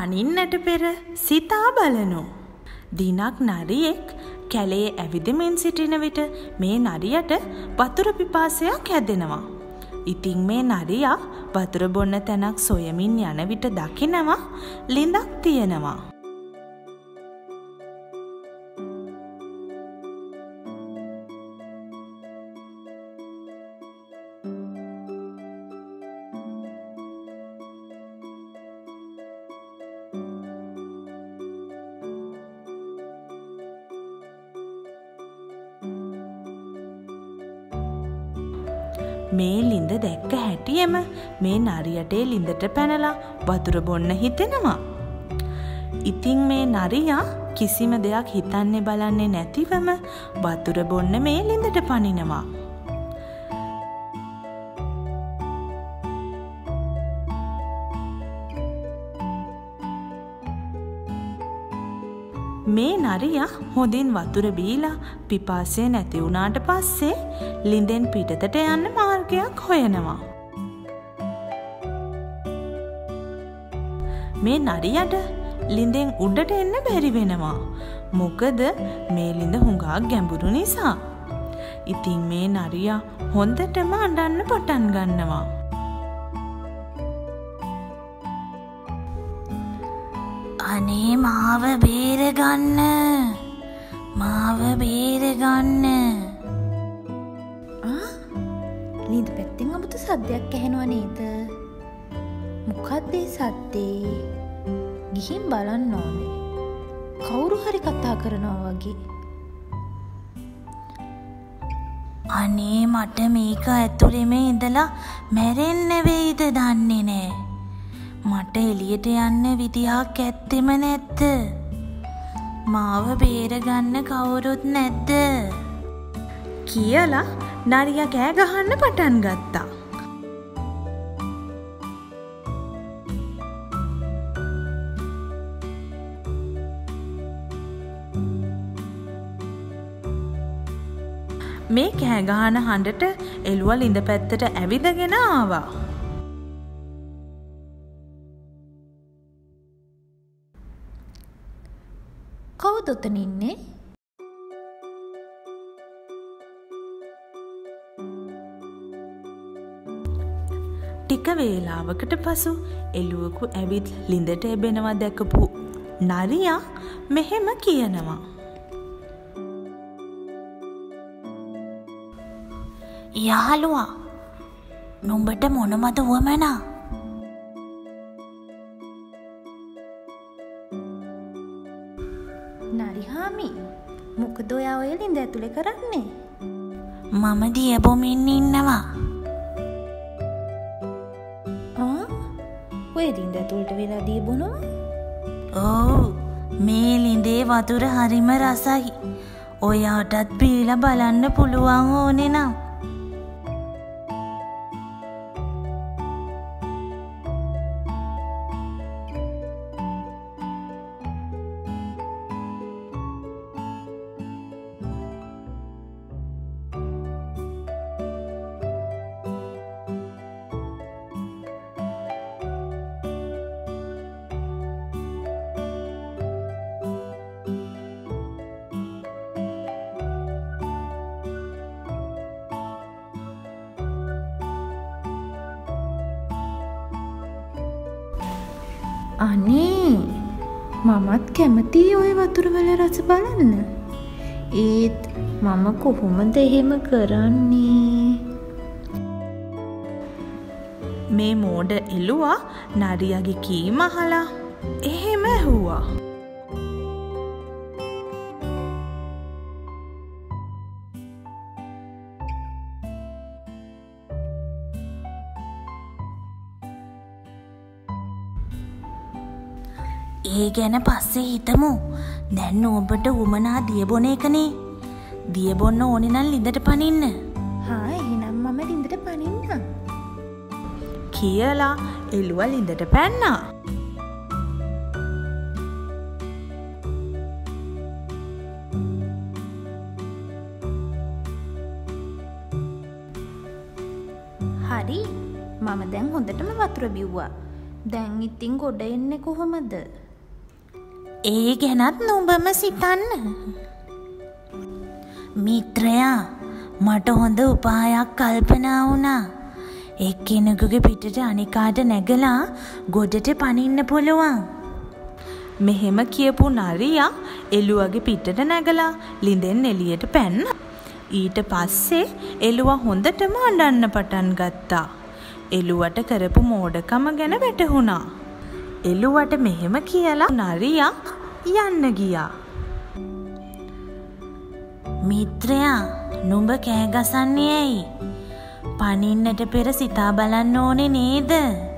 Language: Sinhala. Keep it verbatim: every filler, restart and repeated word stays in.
පනින්නට පෙර සිතා බලනු. දිනක් නරියෙක් කැලේ ඇවිදමින් සිටින විට මේ නරියට වතුර පිපාසයක් හැදෙනවා. ඉතින් මේ නරියා වතුර බොන්න තැනක් සොයමින් යන විට දකිනවා ළිඳක් තියෙනවා. මේ ළිඳ දැක්ක හැටියෙම මේ නරියට ළිඳට පැනලා වතුර බොන්න හිතෙනවා. ඉතින් මේ නරියා කිසිම දෙයක් හිතන්නේ බලන්නේ නැතිවම වතුර බොන්න මේ ළිඳට පනිනවා. මේ නරියා හොඳින් වතුර බීලා පිපාසය නැති වුණාට පස්සේ ළිඳෙන් පිටතට යන්න මාර්ගයක් හොයනවා. මේ නරියට ළිඳෙන් උඩට එන්න බැරි වෙනවා. මොකද මේ ළිඳ හුඟක් ගැඹුරු නිසා. ඉතින් මේ නරියා හොඳටම අඬන්න පටන් ගන්නවා. අනේ මාව බේරගන්න, මාව බේරගන්න. ආ ළිඳ පැත්තෙන් අමුතු සද්දයක් ඇහෙනවා නේද? මොකක්ද ඒ සද්දේ? ගිහින් බලන්න ඕනේ. කවුරු හරි කතා කරනවා වගේ. අනේ මට මේක ඇතුළෙම ඉඳලා මැරෙන්න වෙයිද දන්නේ නෑ. මට එළියට යන්න විදිහක් ඇත්තෙම නැද්ද? මාව බේරගන්න කවුරුත් නැද්ද? කියලා නරියා කෑ ගහන්න පටන් ගත්තා. මේ කෑ ගහන හඬට එළුව ළිඳ පැත්තට ඇවිදගෙන ආවා. කවුද උතන ඉන්නේ? ටික වේලාවකට පසු එළුවෙකු ඇවිත් ළිඳට එබෙනවා දැකපු නරියා මෙහෙම කියනවා. යාළුවා, නුඹට මොනමද වමනා? නරිහාමි, මොකද ඔයා ඔය ළිඳ ඇතුලේ කරන්නේ? මම දිය බොමින් ඉන්නවා. ආ? ඔය ළිඳ ඇතුලට වෙලා දිය බොනවා? ඔව්, මේ ළිඳේ වතුර හරිම රසයි. ඔයාටත් පීලා බලන්න පුළුවන් ඕනේ නම්. අනේ මමත් කැමතියි ඔය වතුර වල රස බලන්න. ඒත් මම කොහොමද එහෙම කරන්නේ? මේ මෝඩ එළුවා නරියාගේ කීම අහලා එහෙම ඇහුවා. ඒ ගැන පස්සේ හිතමු. දැන් ඔබට උමනා දිය බොන එකනේ. දිය බොන්න ඕනේ නම් ළිඳට පනින්න. හා එහෙනම් මම ළිඳට පනින්නම්. කියලා එළුව ළිඳට පැන්නා. හරි, මම දැන් හොඳටම වතුර බිව්වා. දැන් ඉතින් ගොඩ එන්නේ කොහොමද? ඒ ගැනත් නුඹම සිතන්න. මිත්‍රයා, මට හොඳ උපායක් කල්පනා වුණා. එක්කෙනෙකුගේ පිටට අනිකාට නැගලා ගොඩට පනින්න පුළුවන්. මෙහෙම කියපු නරියා එළුවගේ පිටට නැගලා ලිඳෙන් එළියට පැන්නා. ඊට පස්සේ එළුවා හොඳටම අඬන්න පටන් ගත්තා. එළුවට කරපු මෝඩකම ගැන වැටහුණා. එළුවට මෙහෙම කියලා නරියා යන්න ගියා. මිත්‍රයා, නුඹ කෑ ගසන්නේ ඇයි? පනින්නට පෙර සිතා බලන්න ඕනේ නේද?